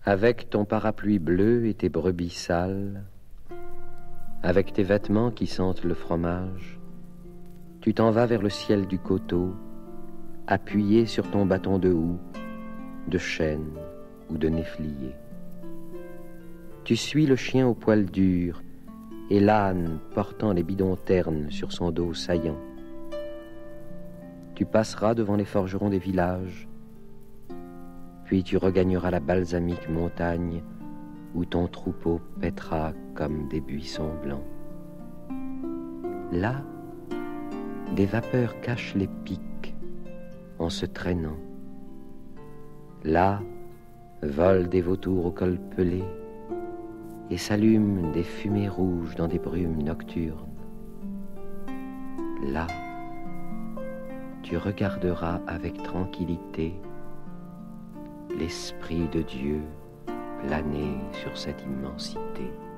Avec ton parapluie bleu et tes brebis sales, avec tes vêtements qui sentent le fromage, tu t'en vas vers le ciel du coteau, appuyé sur ton bâton de houx, de chêne ou de néflier. Tu suis le chien au poil dur et l'âne portant les bidons ternes sur son dos saillant. Tu passeras devant les forgerons des villages, puis tu regagneras la balsamique montagne où ton troupeau paîtra comme des buissons blancs. Là, des vapeurs cachent les pics en se traînant. Là, volent des vautours au col pelé et s'allument des fumées rouges dans des brumes nocturnes. Là, tu regarderas avec tranquillité l'Esprit de Dieu planer sur cette immensité.